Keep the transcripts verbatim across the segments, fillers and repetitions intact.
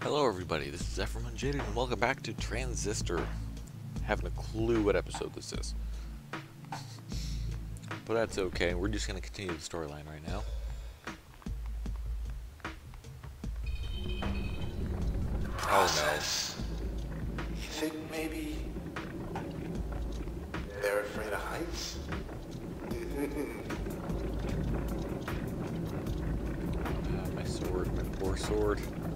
Hello everybody, this is Ephraim Unjaded and welcome back to Transistor. Haven't a clue what episode this is. But that's okay, we're just going to continue the storyline right now. Process. Oh no. You think maybe they're afraid of heights? uh, my sword, my poor sword.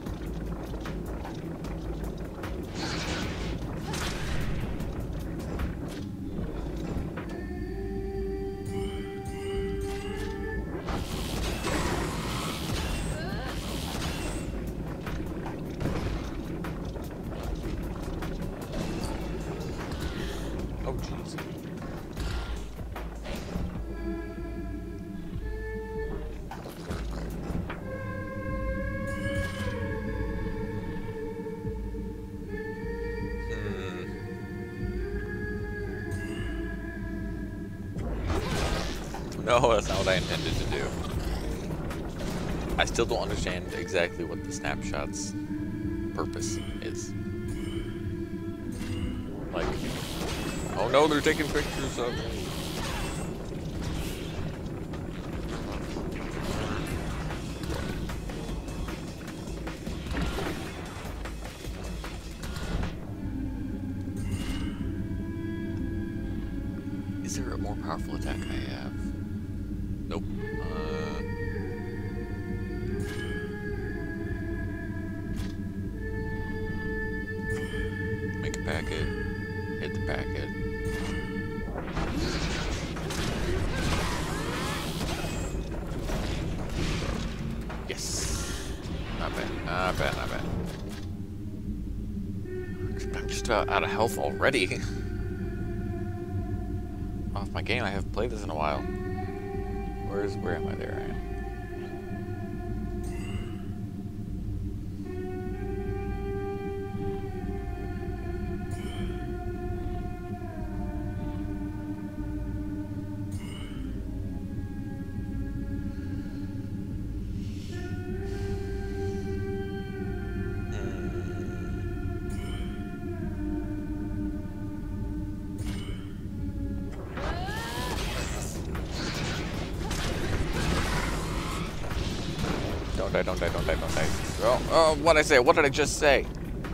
Oh, jeez. Hmm. No, that's not what I intended to do. I still don't understand exactly what the snapshot's purpose is. Like, oh no, they're taking pictures of me. Is there a more powerful attack I have? Nope. Uh, make a packet. Hit the packet. Yes. Not bad. Not bad. Not bad. I'm just about out of health already. Off my game. I haven't played this in a while. Where's where am I? There I am. Don't die, don't die, don't die, don't die. Oh, oh, what'd I say? What did I just say?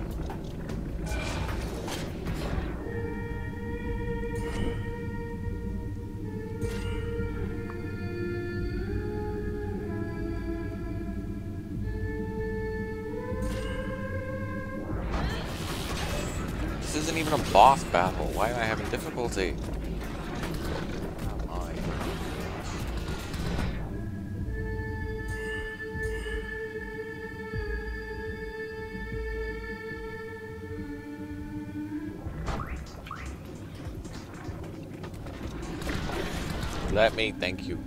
This isn't even a boss battle. Why am I having difficulty? Let me, thank you.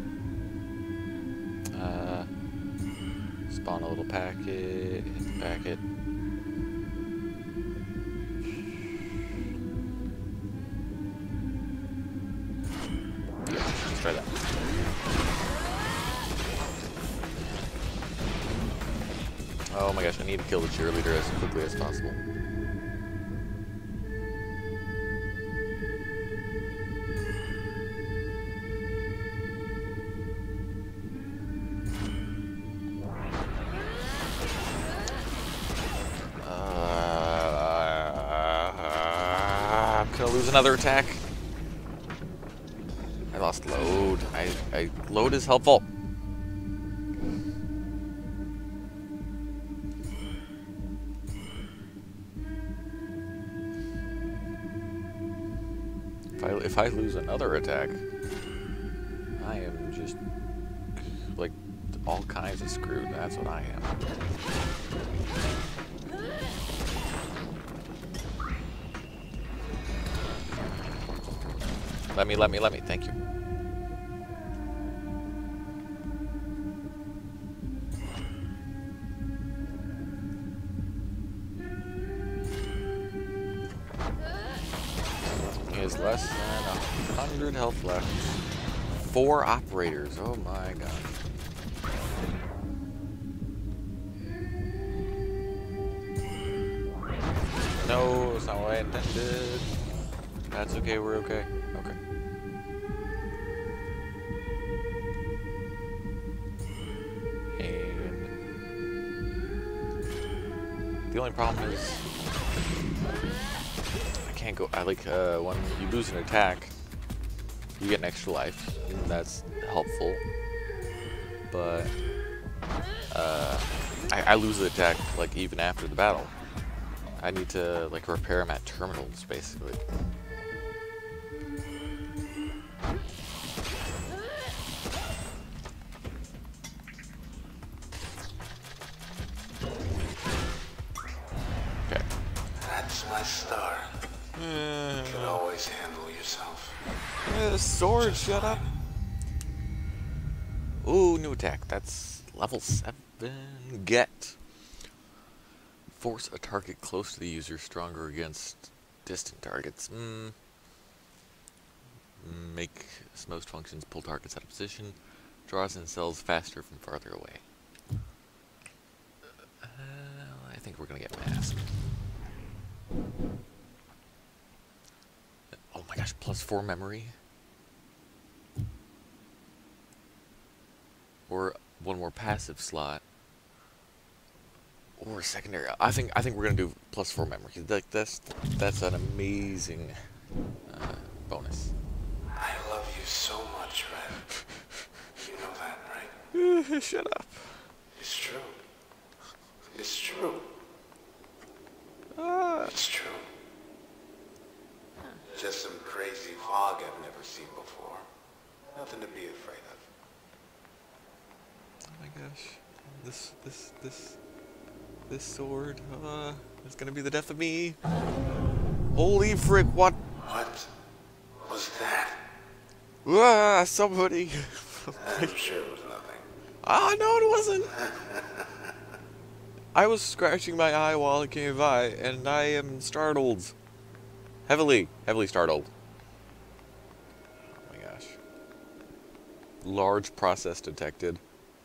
Uh, spawn a little packet, hit the packet. Yeah, let's try that. Oh my gosh, I need to kill the cheerleader as quickly as possible. Gonna lose another attack. I lost load. I, I load is helpful. If I if I lose another attack, I am just like all kinds of screwed. That's what I am. Let me, let me, let me. Thank you. He has less than a hundred health left. Four operators. Oh my god. No, that's not what I intended. That's okay, we're okay. Okay. And the only problem is I can't go. I like uh, when you lose an attack, you get an extra life, and that's helpful. But uh, I, I lose the attack like even after the battle. I need to like repair them at terminals, basically. Okay. That's my star. You can always handle yourself. Uh, sword, shut up. Ooh, new attack. That's level seven. Get. Force a target close to the user stronger against distant targets. Mm. Make most functions pull targets out of position. Draws in cells faster from farther away. Uh, I think we're gonna get masked. Oh my gosh, plus four memory. Or one more passive slot. Or secondary. I think I think we're gonna do plus four memory. Like that's that's an amazing uh, bonus. I love you so much, Red. You know that, right? Shut up. It's true. It's true. Ah. It's true. Just some crazy fog I've never seen before. Nothing to be afraid of. Oh my gosh. This this this this sword. Uh, it's gonna be the death of me. Holy frick! What? What was that? Ah, somebody. I'm sure it was nothing. Ah, no, it wasn't. I was scratching my eye while it came by, and I am startled. Heavily, heavily startled. Oh my gosh. Large process detected.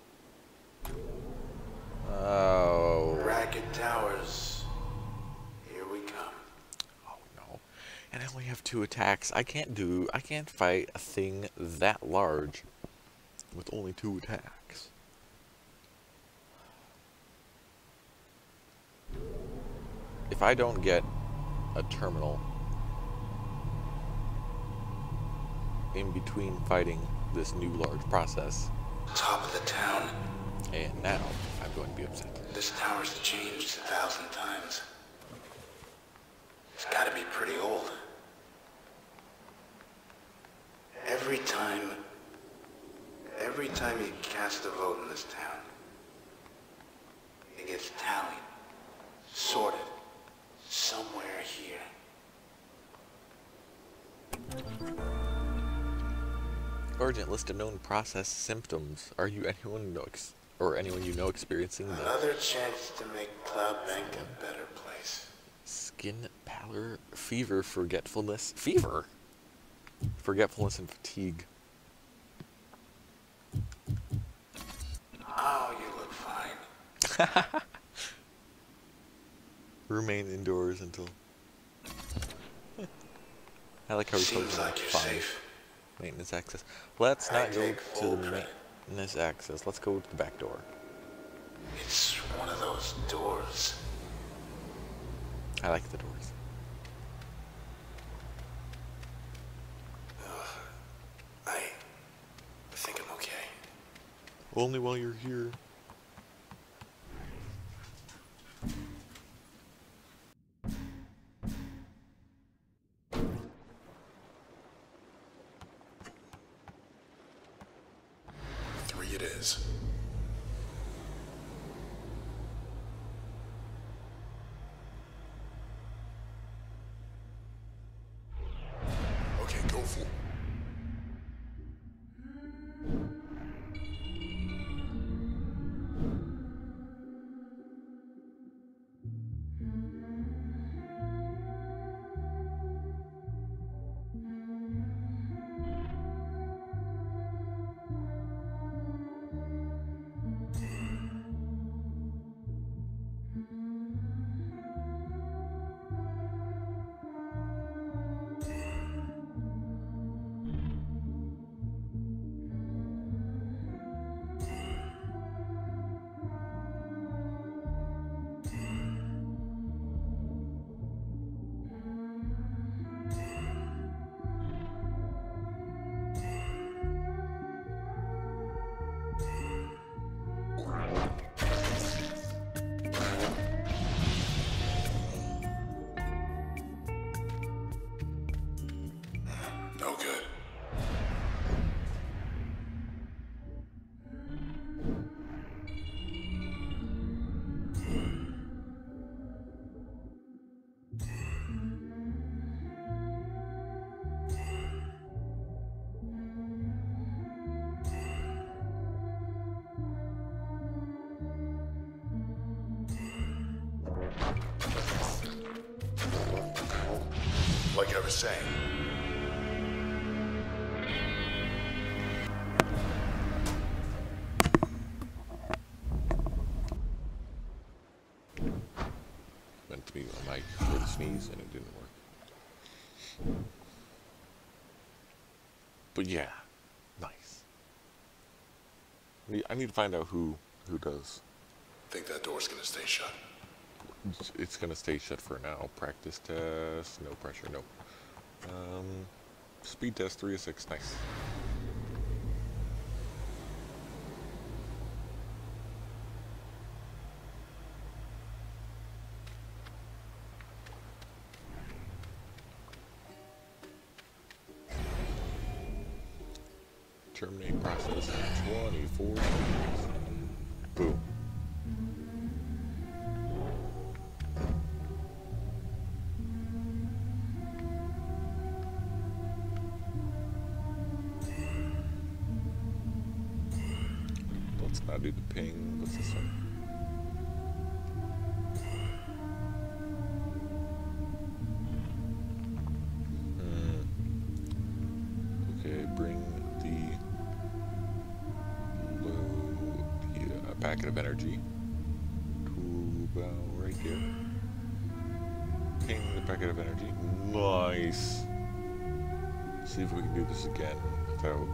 Oh. Ragged towers. Here we come. Oh no. And I only have two attacks. I can't do, I can't fight a thing that large with only two attacks. If I don't get a terminal in between fighting this new large process, Top of the town. and now I'm going to be upset. This tower's changed a thousand times. It's gotta be pretty old. Every time, every time you cast a vote in this town, it gets tallied, sorted, somewhere here. Urgent list of known process symptoms. Are you anyone know ex or anyone you know experiencing the Another chance to make Cloud Bank a better place. skin pallor, fever, forgetfulness, fever, forgetfulness, and fatigue? Oh, you look fine. Remain indoors until. I like how we told Seems you like you're fine. safe. Maintenance access. Let's I not go take to full the credit. maintenance access. Let's go to the back door. It's one of those doors. I like the doors. I think I'm okay. Only while you're here. Three it is. Okay, go for it. No good. Like I was saying. Meant to be a mic for the sneeze and it didn't work. But yeah, nice. I need to find out who who does. Think that door's gonna stay shut. It's gonna stay shut for now. Practice test, no pressure, no. Um, speed test three of six, nice. Terminate process in twenty-four seconds. Boom. Let's not do the ping. What's this one? Hmm. Okay, bring the low, the uh, packet of energy to about right here. Ping the packet of energy. Nice. See if we can do this again without.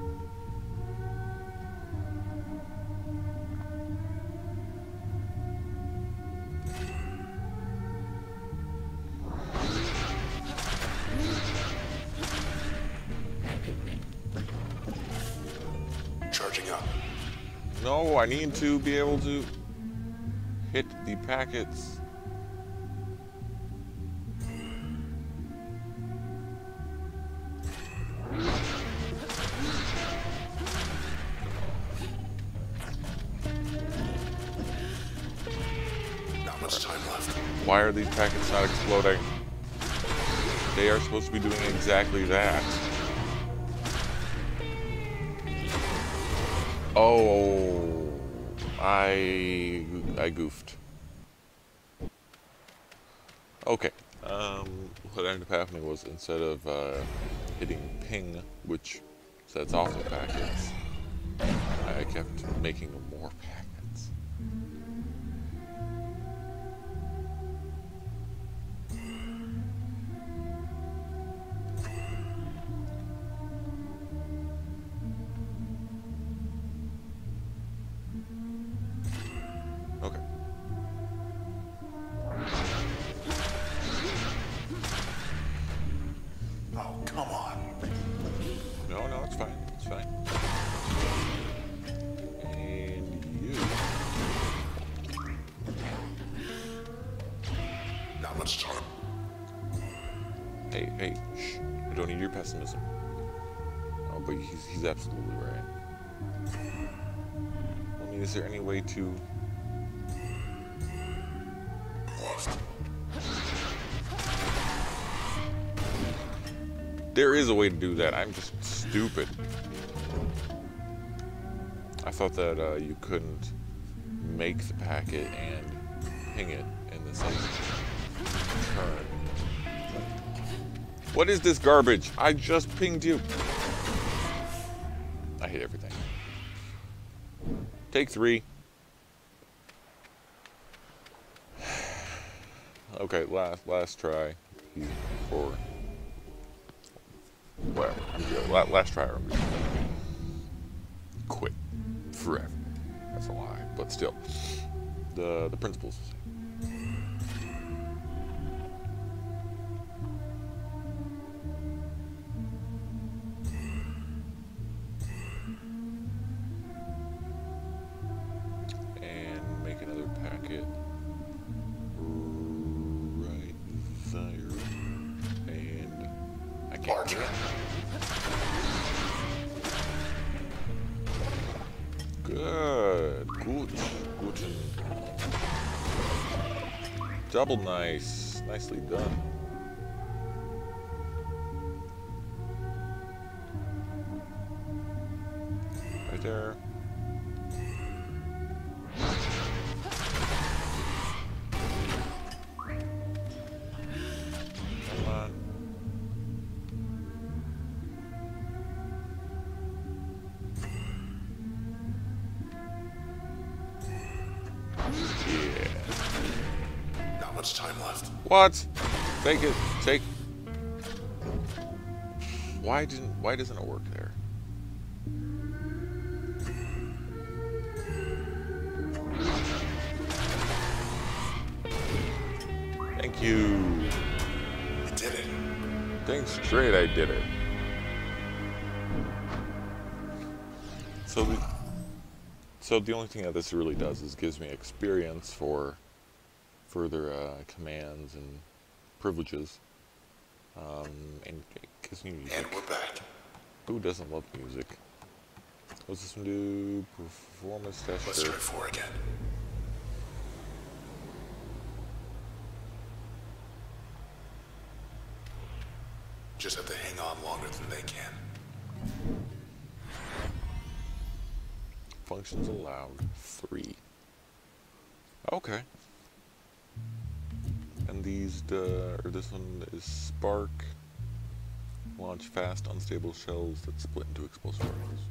Charging up. No, I need to be able to hit the packets. Not much time left. Why are these packets not exploding? They are supposed to be doing exactly that. Oh, I I goofed. Okay. Um, what ended up happening was instead of uh, hitting ping, which sets off the packets, I kept making more packets. Okay. Oh, come on. No, no, it's fine. It's fine. And you. Not much time. Hey, hey, shh. I don't need your pessimism. Oh, but he's, he's absolutely right. I mean, is there any way to... There is a way to do that. I'm just stupid. I thought that uh, you couldn't make the packet and ping it in the same turn. What is this garbage? I just pinged you. I hate everything. Take three. Okay, last last try. Or whatever. La- Last try. Or quit forever. That's a lie, but still, the the principles. And make another packet right there, and I can't. Larger. Double nice. Nicely done. Right there. Come on. Yeah. Not much time left. What? Take it. Take. Why didn't? Why doesn't it work there? Thank you. You did it. Dang straight, I did it. So the so the only thing that this really does is gives me experience for further uh, commands and privileges. Um, and gives me music. And we're back. Who doesn't love music? What's this one do? Performance tester. Let's try four again. Just have to hang on longer than they can. Functions allowed. Three. Okay. And these, uh, or this one is Spark. Launch fast, unstable shells that split into explosive particles.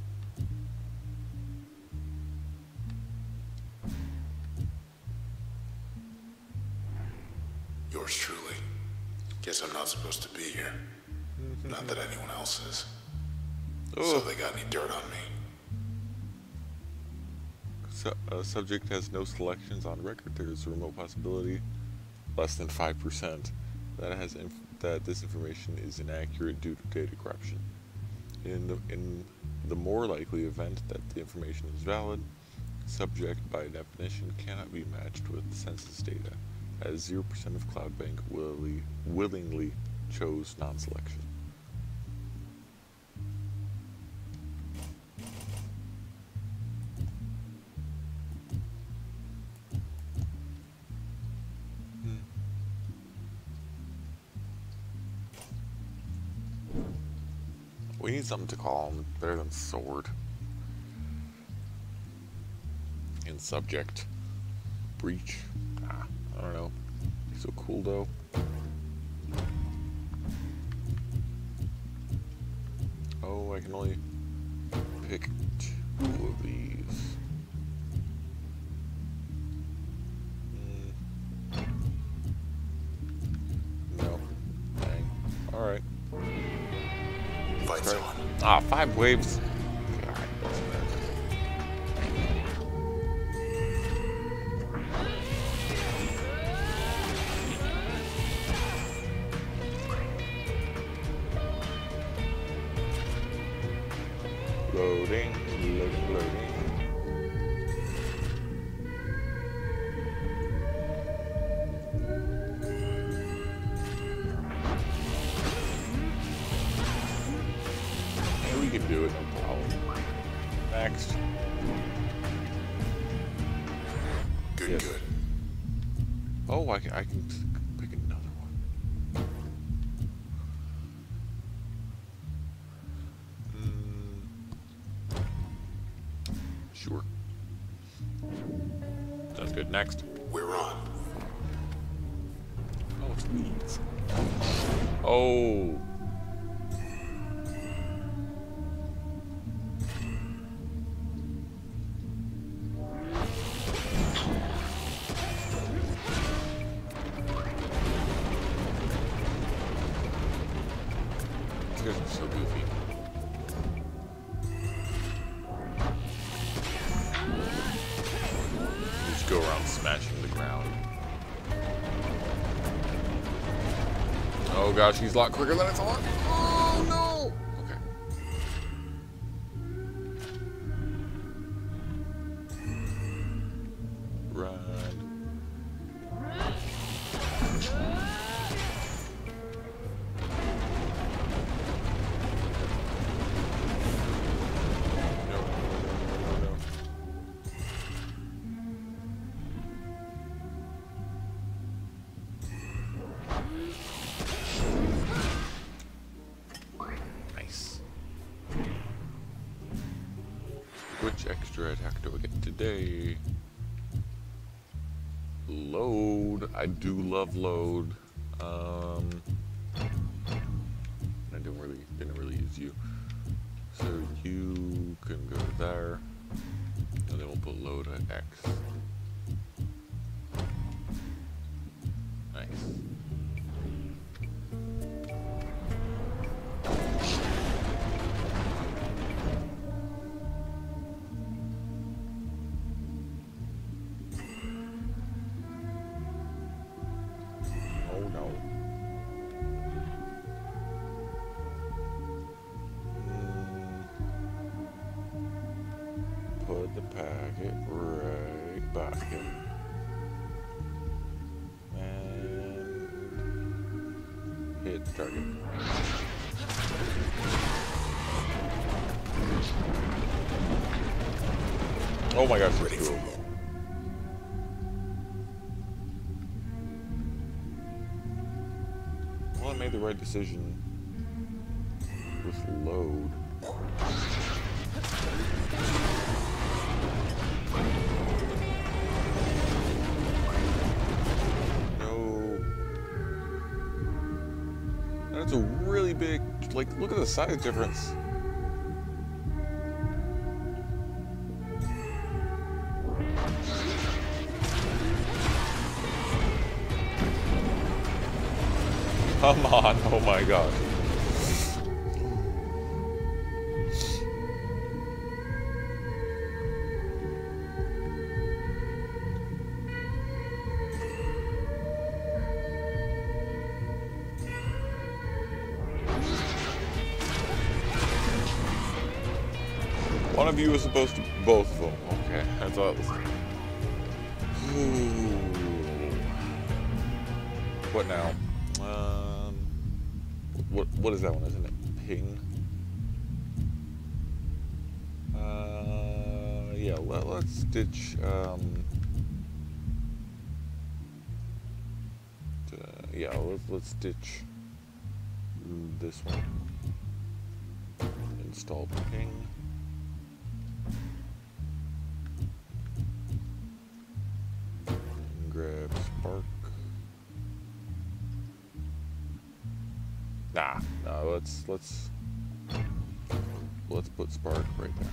Yours truly. Guess I'm not supposed to be here. Not that anyone else is. Oh. So they got any dirt on me? Su uh, subject has no selections on record. There is a remote possibility, less than five percent, that has inf that this information is inaccurate due to data corruption. In the in the more likely event that the information is valid, subject by definition cannot be matched with census data, as zero percent of CloudBank willingly willingly chose non-selection. We need something to call him better than sword. In subject. Breach. Ah, I don't know. He's so cool though. Oh, I can only pick two of these. Mm. No. Dang. Alright. Lights on. Ah, five waves. Okay, alright. Loading, loading, loading. We can do it, no problem. Next. Good, Yes. good. Oh, I can, I can pick another one. Mm. Sure. Sounds good. Next. We're on. Oh, it's weeds. Oh. These guys are so goofy. Just go around smashing the ground. Oh gosh, he's a lot quicker than I thought. Oh no! Okay. Run. extra attack do I get today? Load. I do love load. Um, I didn't really didn't really use you. So you can go there. And then we'll put load at X. Nice. Oh no. Mm. Put the packet right back in. Hit target. Oh my gosh, that's cool. Well, I made the right decision with load. No. That's a really big, like, look at the size difference. Come on, oh my god. One of you is supposed to, both of them. Okay, that's all it was. Ooh. What now? Um, what what is that one? Isn't it ping? Uh, yeah. Let, let's stitch. Um, to, yeah. Let's let's stitch this one. Install ping. Grab spark. Nah, no, let's let's let's put spark right there.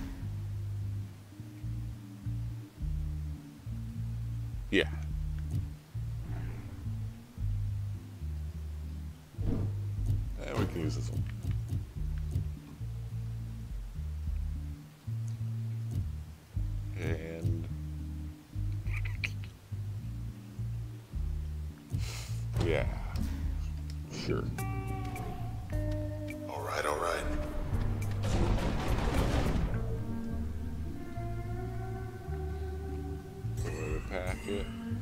Yeah. And we can use this one. And yeah, sure. All right, all right. Put a packet.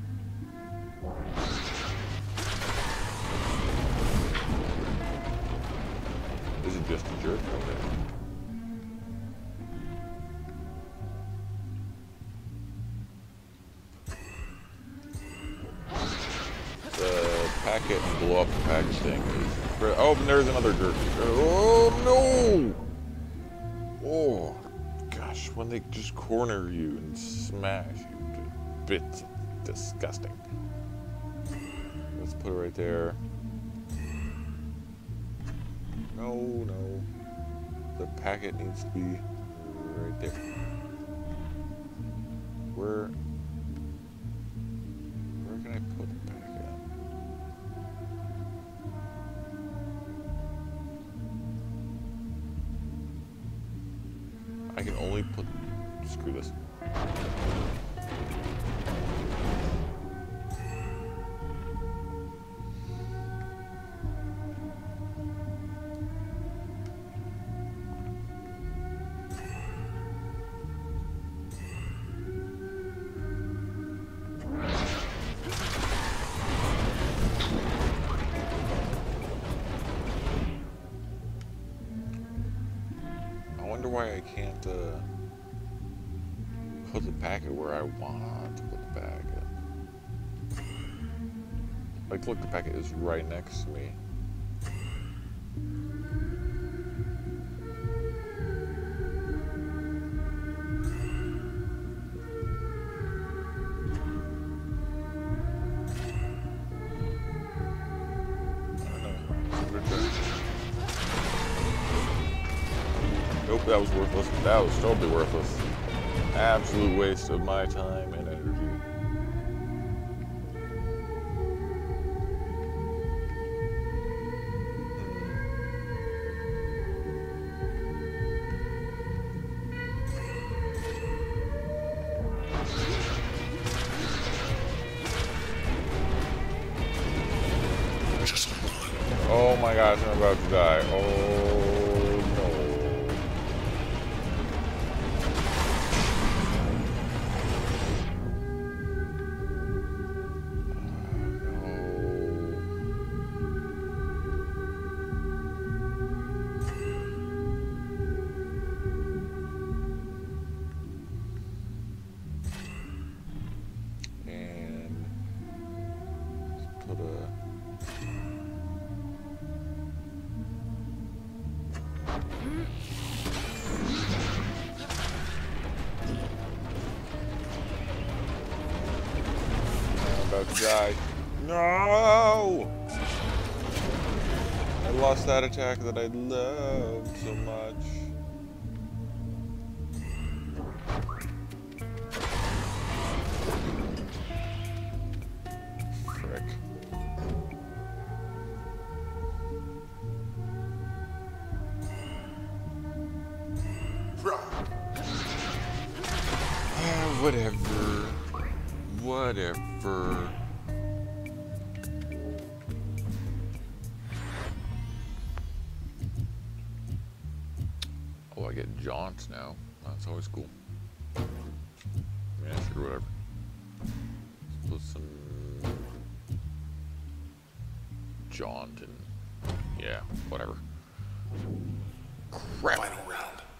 Is it just a jerk? Okay. The packet and blow up the packet thing is... Oh, and there's another jerk. Oh, no! Oh, gosh, when they just corner you and smash you to bits. Disgusting. Let's put it right there. No, no. The packet needs to be right there. Where... Where can I put the packet? I can only put... Screw this. I wonder why I can't uh, put the packet where I want to put the packet. Like, look, the packet is right next to me. that was worthless. That was totally worthless. Absolute waste of my time and energy. Oh my gosh, I'm about to die. Oh no. And let's put a about to die. No! I lost that attack that I loved so much. Frick. Whatever. Whatever. Oh, I get jaunts now. That's always cool. Yeah, sure, whatever. Let's put some jaunt and yeah, whatever. Crap. Final round.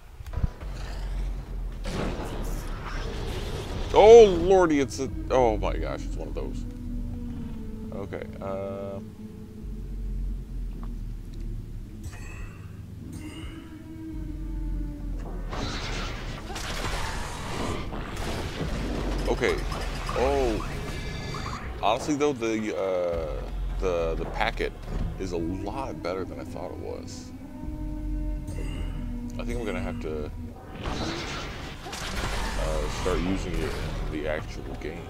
Oh lordy, it's a, oh my gosh, it's one of those. Okay, uh... okay, oh, honestly though, the, uh, the, the packet is a lot better than I thought it was. I think I'm gonna have to Uh, start using it in the actual game.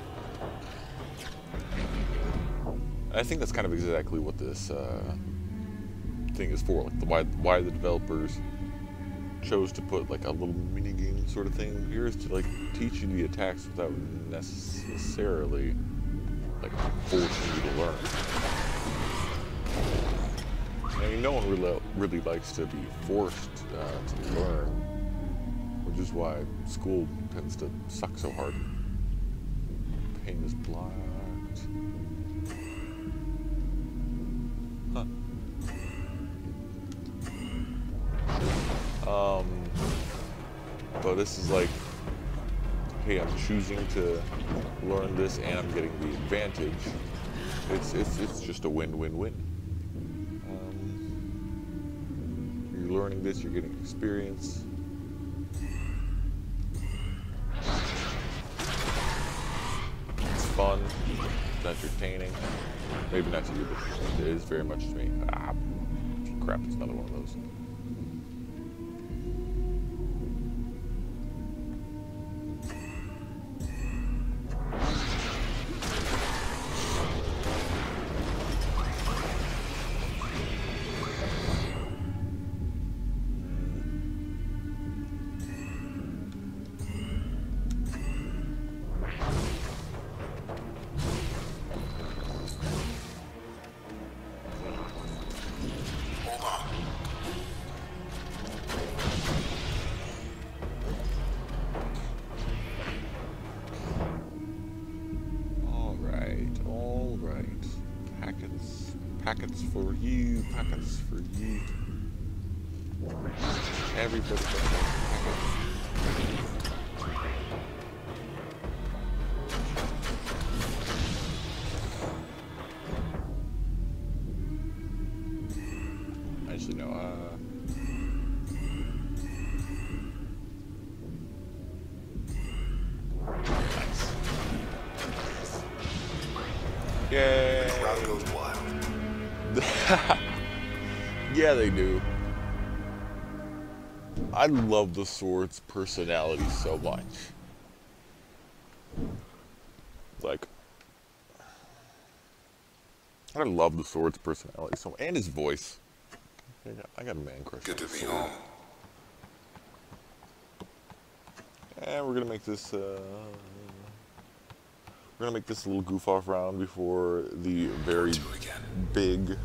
I think that's kind of exactly what this uh, thing is for. Like the, why why the developers chose to put like a little mini game sort of thing here is to like teach you the attacks without necessarily like forcing you to learn. I mean, no one really really likes to be forced uh, to learn, which is why school tends to suck so hard. Pain is blocked. Huh. Um, but this is like, hey, I'm choosing to learn this and I'm getting the advantage. It's it's it's just a win-win-win. Um, you're learning this, you're getting experience. Fun, it's entertaining. Maybe not to you, but it is very much to me. Ah, crap, it's another one of those. Packets for you, packets for you. Everybody gets a packet. Actually, no, uh... nice. Yay! The crowd goes wild. Yeah, they do. I love the sword's personality so much. Like, I love the sword's personality so much, and his voice. I got, I got a man crush. Good to be home. And we're gonna make this. Uh, we're gonna make this a little goof off round before the very big.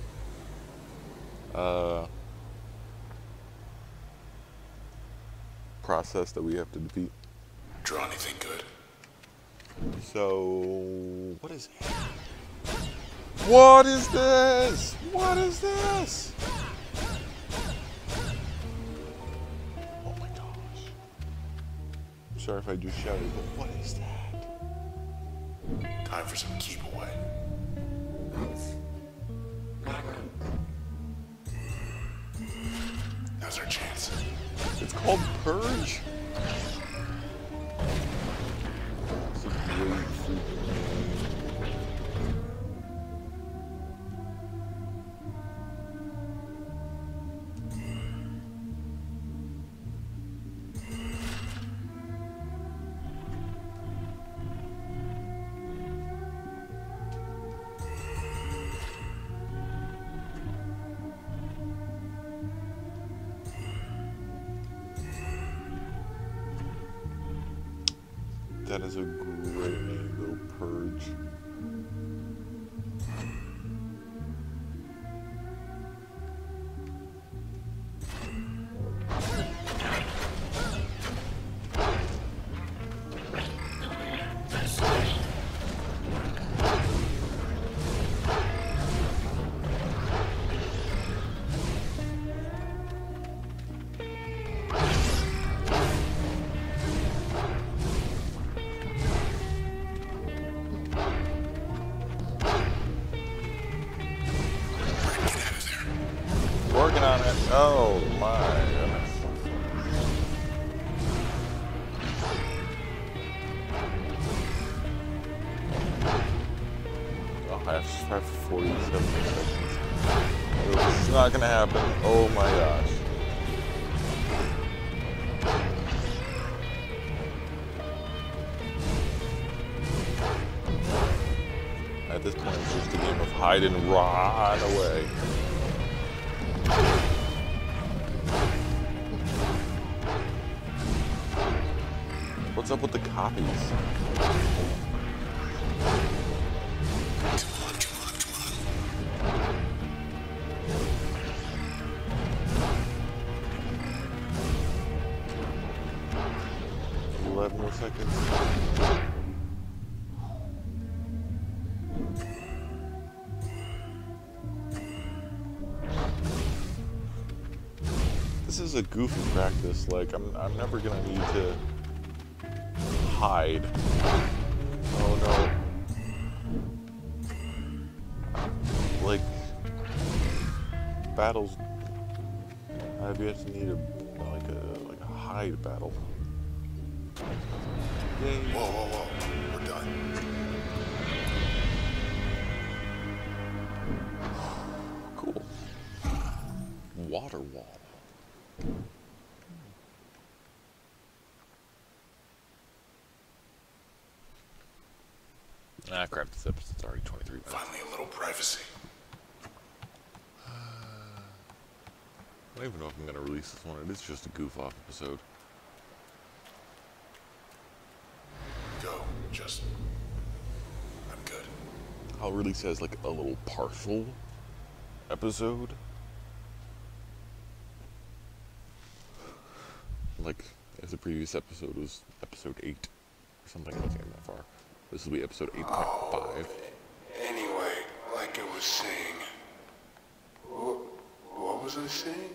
Uh, process that we have to defeat. Draw anything good? So, what is it? What is this? What is this? Oh my gosh. I'm sorry if I just shouted, but what is that? Time for some keep away. Now's our chance. It's called Purge? That's a great freaking name. That is a great name, though, Purge. Working on it. Oh my goodness. Oh, I have to forty-seven seconds. This is not gonna happen. Oh my gosh. At this point, it's just a game of hide and run away. What's up with the copies? Come on, come on, come on. Eleven more seconds. This is a goofy practice. Like I'm, I'm never gonna need to hide. Oh no. Like battles, I've yet to need a like a like a hide battle. Yay. Whoa, whoa, whoa! We're done. Cool. Water wall. Ah, crap, this episode's already twenty-three minutes. Finally, a little privacy. Uh, I don't even know if I'm going to release this one. It is just a goof-off episode. Go. Just... I'm good. I'll release it as like a little partial episode. Like, if the previous episode was episode eight or something, I can't get that far. This will be episode eight point five. Oh, anyway, like I was saying... What, what was I saying?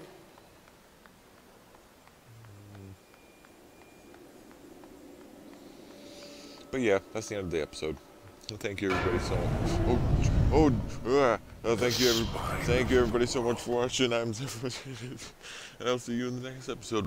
But yeah, that's the end of the episode. Thank you everybody so much. Oh, oh, uh, uh, thank you everybody. Thank you everybody so much for watching. I'm Zephyr, and I'll see you in the next episode.